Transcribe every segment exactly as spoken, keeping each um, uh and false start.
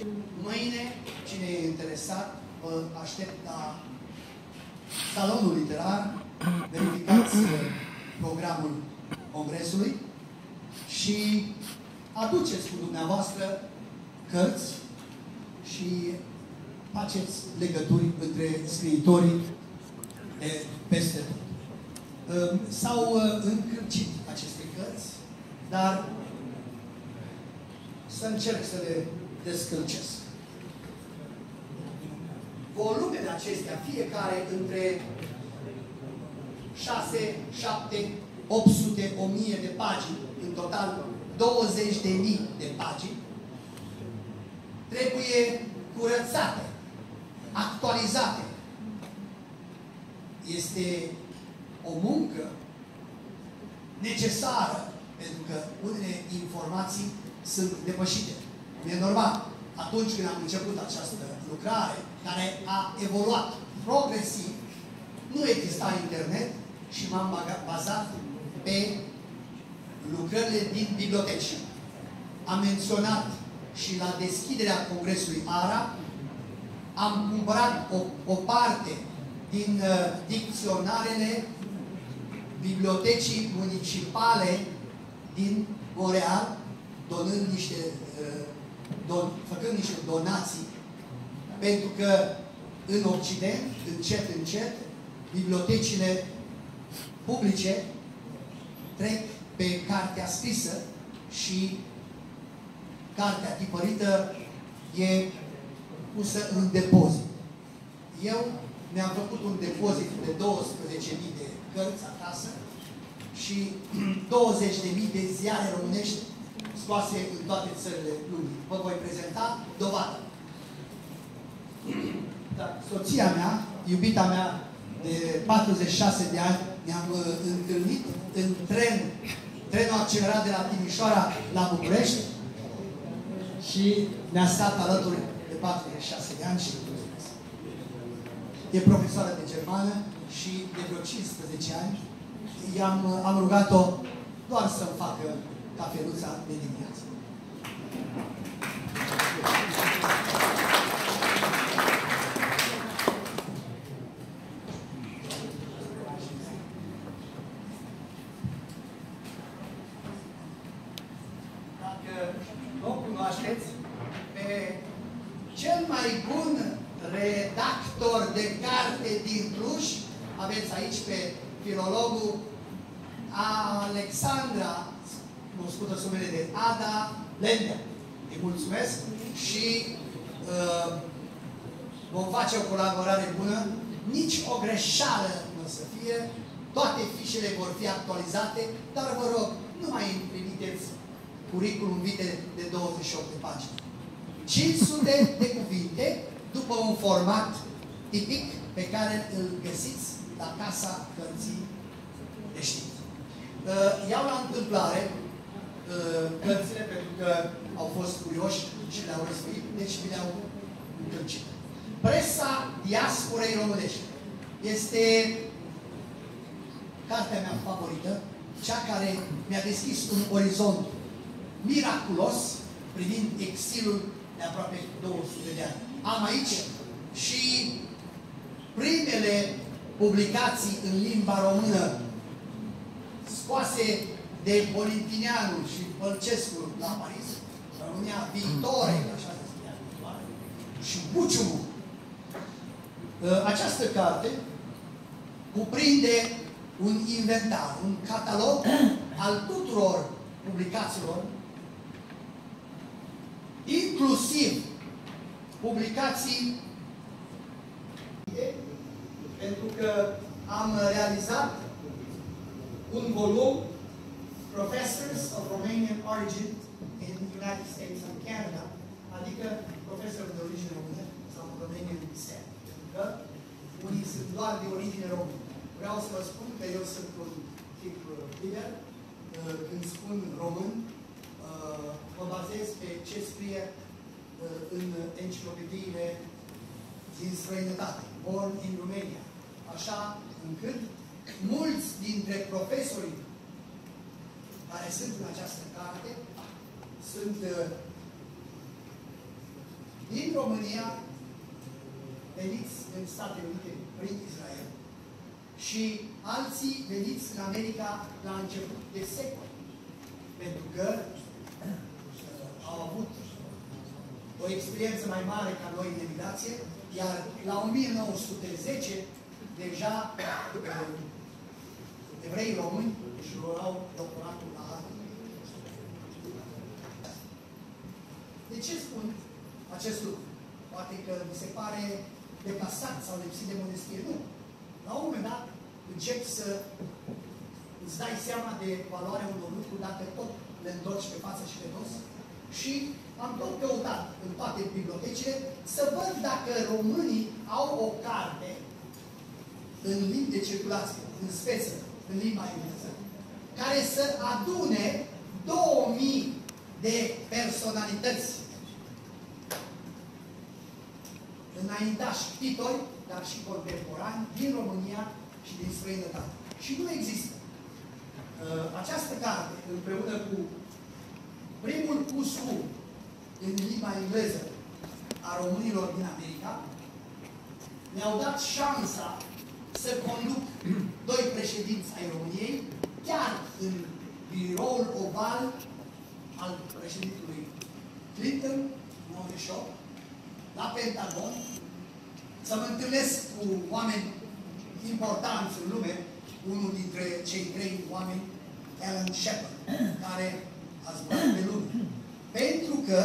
Mâine, cine e interesat, vă aștept la Salonul Literar, verificați programul Congresului și aduceți cu dumneavoastră cărți și faceți legături între scriitorii de peste tot. S-au încălcit aceste cărți, dar să încerc să le descălcesc. Volumele acestea, fiecare între șase, șapte, opt sute, o mie de pagini, în total douăzeci de mii de pagini, trebuie curățate, actualizate. Este o muncă necesară, pentru că unele informații sunt depășite. E normal. Atunci când am început această lucrare, care a evoluat progresiv, nu exista internet și m-am bazat pe lucrările din biblioteci. Am menționat și la deschiderea Congresului A R A, am cumpărat o, o parte din uh, dicționarele bibliotecii municipale din Montreal, donând niște, uh, don, făcând niște donații, pentru că în Occident, încet, încet, bibliotecile publice trec pe cartea scrisă și cartea tipărită e pusă în depozit. Eu mi-am făcut un depozit de douăsprezece mii de cărți acasă și douăzeci de mii de ziare românești scoase în toate țările lumii. Vă voi prezenta dovadă. Da. Soția mea, iubita mea de patruzeci și șase de ani, ne-am uh, întâlnit în tren, trenul accelerat de la Timișoara la București și ne-a stat alături de patruzeci și șase de ani și mulțumesc. E profesoară de germană și de vreo cincisprezece ani i-am am rugat-o doar să-mi facă cafeluța de dimineață. Redactor de carte din Cluj, aveți aici pe filologul Alexandra, cunoscută sumele de Ada Lender. Îi mulțumesc și uh, vom face o colaborare bună. Nici o greșeală nu o să fie, toate fișele vor fi actualizate, dar vă rog, nu mai trimiteți curriculum vitae de douăzeci și opt de pagini. cinci sute de cuvinte după un format tipic pe care îl găsiți la Casa Cărții de Știință. Iau la întâmplare cărțile pentru că au fost curioși și le-au răspuit, deci mi le-au întâlcit. Presa diasporei românești este cartea mea favorită, cea care mi-a deschis un orizont miraculos privind exilul de aproape două sute de ani. Am aici și primele publicații în limba română scoase de Polintineanu și Pălcescu la Paris, România viitoare, așa se spunea, și Buciumu. Această carte cuprinde un inventar, un catalog al tuturor publicațiilor, inclusiv publicații, pentru că am realizat un volum Professors of Romanian Origin in the United States and Canada, adică profesori de origine română sau Romanian descent. Pentru că unii sunt doar de origine română. Vreau să vă spun că eu sunt un tip liber. Când spun român, mă bazez pe ce scrie în enciclopediile din străinătate, Born in Romania. Așa încât mulți dintre profesorii care sunt în această carte sunt din România veniți în Statele Unite prin Israel și alții veniți în America la început de secol. Pentru că au avut o experiență mai mare ca noi în emigrație, iar la o mie nouă sute zece deja evrei români își luau doctoratul la Harvard. De ce spun acest lucru? Poate că mi se pare deplasat sau lipsit de modestie. Nu. La un moment dat începi să îți dai seama de valoarea unor lucruri dacă tot le întorci pe față și pe dos. Și am tot căutat în toate bibliotecile să văd dacă românii au o carte în limbi de circulație, în speță, în limba engleză, care să adune două mii de personalități înaintași titori, dar și contemporani din România și din străinătate. Și nu există. Această carte, împreună cu primul pus cu în limba engleză a românilor din America, ne-au dat șansa să conduc doi președinți ai României, chiar în biroul oval al președintelui Clinton, nouăzeci și opt, la Pentagon, să mă întâlnesc cu oameni importanți în lume, unul dintre cei trei oameni, Alan Shepard, care a zburat pe lume. Pentru că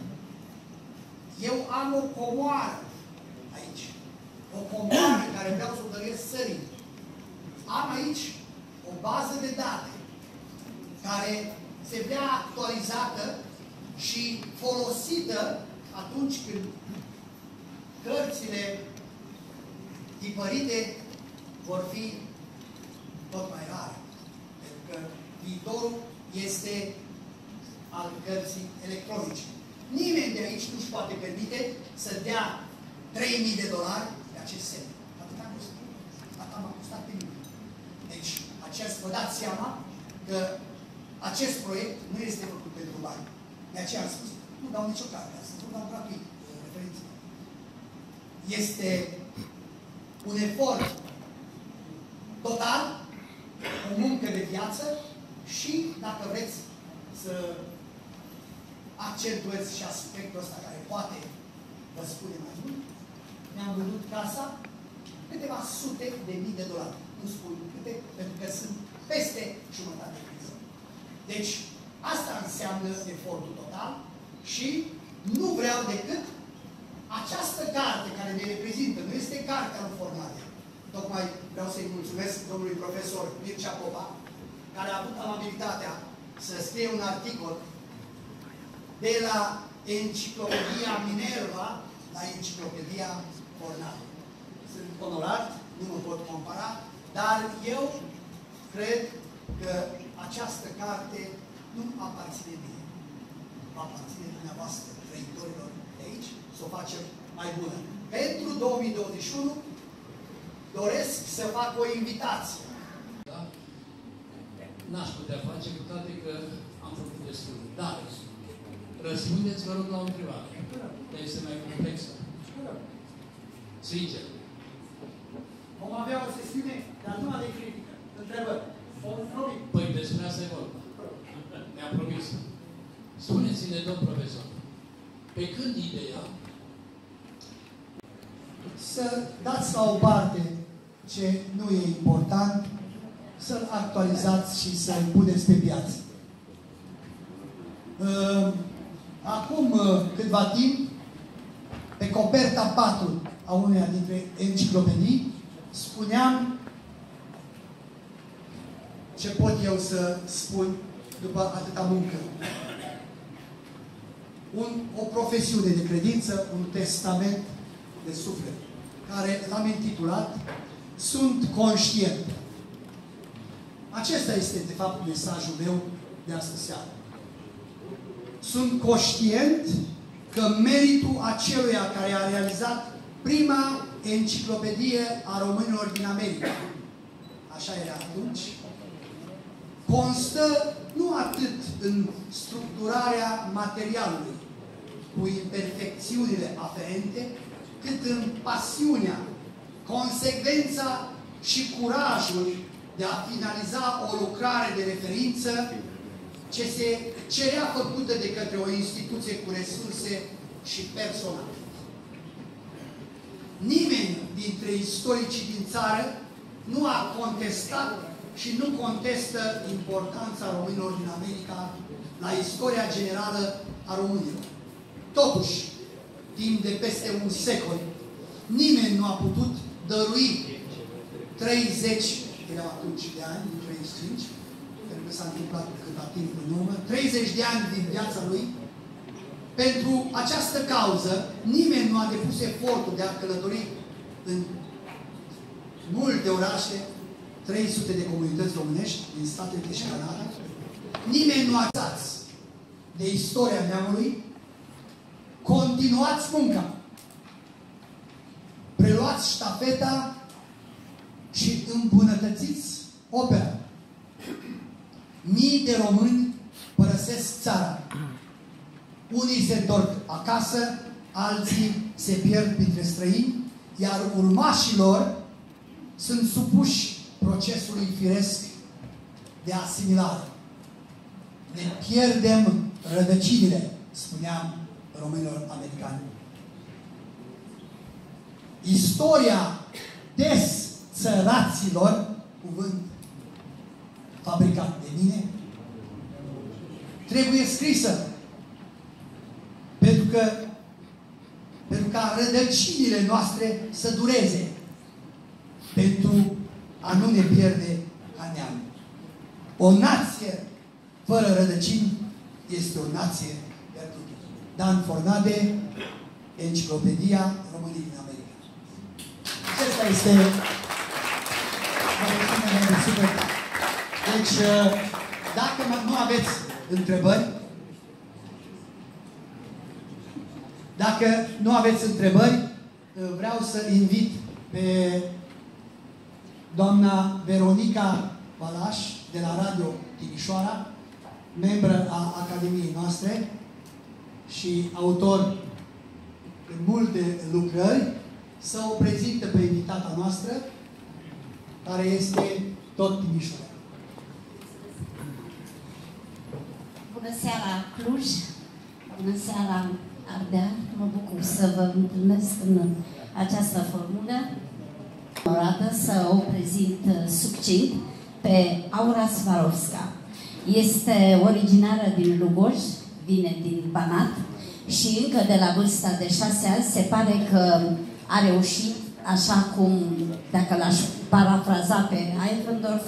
eu am o comoară aici. O comoară care vreau să o dăruiesc țării. Am aici o bază de date care se vrea actualizată și folosită atunci când cărțile tipărite vor fi tot mai rare. Pentru că viitorul este al cărții electronice. Nimeni de aici nu-și poate permite să dea trei mii de dolari pe acest semn. Atât a costat. Atât m-a costat pe mine. Deci, acest, vă dați seama că acest proiect nu este făcut pentru bani. De aceea am spus, nu dau nicio carte asta, nu dau gratuit referință. Este un efort total, o muncă de viață și, dacă vreți să accentuez și aspectul ăsta care poate vă spune mai mult, mi-am vândut casa câteva sute de mii de dolari. Nu spun câte, pentru că sunt peste jumătate de mii. Deci, asta înseamnă efortul total și nu vreau decât această carte care ne reprezintă, nu este cartea în formare. Tocmai vreau să-i mulțumesc domnului profesor Mircea Popa, care a avut amabilitatea să scrie un articol de la Enciclopedia Minerva la Enciclopedia Fornal. Sunt onorat, nu mă pot compara, dar eu cred că această carte nu aparține mie. Aparține dumneavoastră, trăitorilor de aici, să o facem mai bună. Pentru două mii douăzeci și unu doresc să fac o invitație. Da? N-aș putea face, cu toate că am făcut destul. Dar răspundeți, vă rog, la o întrebare. Că este mai complexă. Sincer. Vom avea o sesiune, dar numai de critică. Întrebări. Păi despre asta e vorba. Mi-am promis. Spuneți-ne, domn profesor, pe când ideea să dați la o parte ce nu e important, să-l actualizați și să-l puneți pe piață. Acum câtva timp, pe coperta patru a uneia dintre enciclopedii, spuneam ce pot eu să spun după atâta muncă. Un, o profesiune de credință, un testament de suflet, care l-am intitulat Sunt conștient. Acesta este, de fapt, mesajul meu de astă seară. Sunt conștient că meritul aceluia care a realizat prima enciclopedie a românilor din America, așa era atunci, constă nu atât în structurarea materialului, cu imperfecțiunile aferente, cât în pasiunea, consecvența și curajul de a finaliza o lucrare de referință ce se cerea făcută de către o instituție cu resurse și personal. Nimeni dintre istoricii din țară nu a contestat și nu contestă importanța românilor din America la istoria generală a românilor. Totuși, timp de peste un secol, nimeni nu a putut dărui treizeci, erau atunci de ani, treizeci și cinci, pentru că s-a întâmplat câteva timp în urmă, treizeci de ani din viața lui. Pentru această cauză, nimeni nu a depus efortul de a călători în multe orașe, trei sute de comunități românești din Statele Unite și Canada. Nimeni nu a dat de istoria neamului. Continuați munca. Preluați ștafeta și îmbunătățiți opera. Mii de români părăsesc țara. Unii se întorc acasă, alții se pierd printre străini, iar urmașilor sunt supuși procesului firesc de asimilare. Ne pierdem rădăcinile, spuneam românilor americani. Istoria desțăraților, cuvânt fabricat de mine, trebuie scrisă. Pentru că pentru ca rădăcinile noastre să dureze, pentru a nu ne pierde ca neam. O nație fără rădăcini este o nație pierdută. Dan Fornade, Enciclopedia României din America. Acesta este Deci, dacă nu aveți întrebări, Dacă nu aveți întrebări, vreau să invit pe doamna Veronica Balaș de la Radio Timișoara, membră a Academiei noastre și autor în multe lucrări, să o prezintă pe invitata noastră, care este tot Timișoara. Bună seara, Cluj! Bună seara, Ardeal! Mă bucur să vă întâlnesc în această formulă. Onorată să o prezint succint pe Aura Swarovska. Este originară din Lugoj, vine din Banat și încă de la vârsta de șase ani se pare că a reușit, așa cum, dacă l-aș parafraza pe Eichendorff,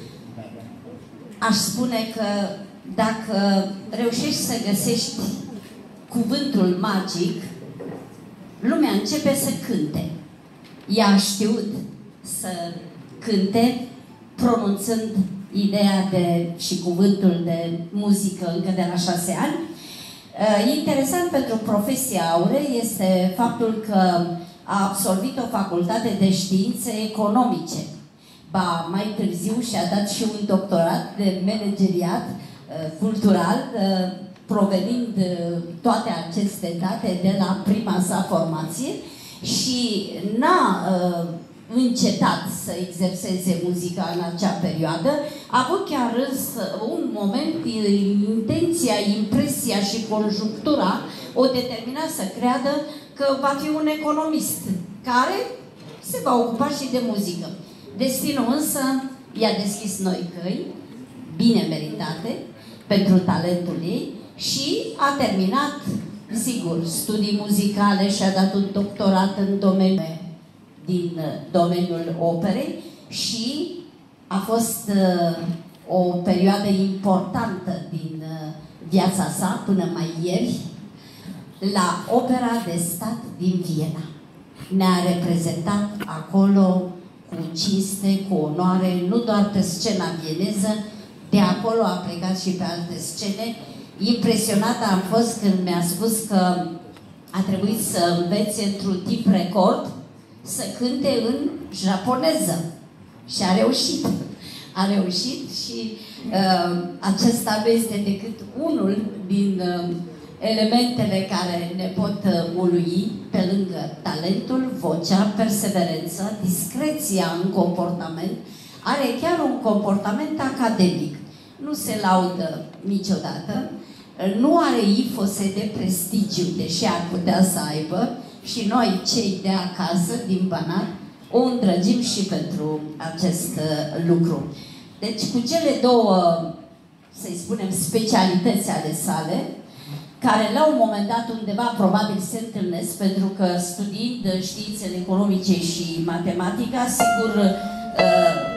aș spune că dacă reușești să găsești cuvântul magic, lumea începe să cânte. Ea a știut să cânte, pronunțând ideea de, și cuvântul de muzică încă de la șase ani. Interesant pentru profesia Aurei este faptul că a absolvit o facultate de științe economice. Ba, mai târziu și-a dat și un doctorat de manageriat cultural, provenind toate aceste date de la prima sa formație și n-a uh, încetat să exerseze muzica în acea perioadă. A avut chiar un moment, intenția, impresia și conjunctura o determina să creadă că va fi un economist care se va ocupa și de muzică. Destinul însă i-a deschis noi căi, bine meritate, pentru talentul ei și a terminat, sigur, studii muzicale și a dat un doctorat în domeniul, din domeniul operei și a fost uh, o perioadă importantă din uh, viața sa, până mai ieri, la Opera de Stat din Viena. Ne-a reprezentat acolo cu cinste, cu onoare, nu doar pe scena vieneză, de acolo a plecat și pe alte scene. Impresionată am fost când mi-a spus că a trebuit să învețe într-un timp record să cânte în japoneză. Și a reușit. A reușit și uh, acesta nu este decât unul din uh, elementele care ne pot ului, pe lângă talentul, vocea, perseverență, discreția în comportament, are chiar un comportament academic. Nu se laudă niciodată, nu are ifose de prestigiu, deși ar putea să aibă, și noi, cei de acasă, din Banat, o îndrăgim și pentru acest lucru. Deci, cu cele două, să-i spunem, specialități ale sale, care la un moment dat undeva probabil se întâlnesc, pentru că studiind științele economice și matematica, sigur,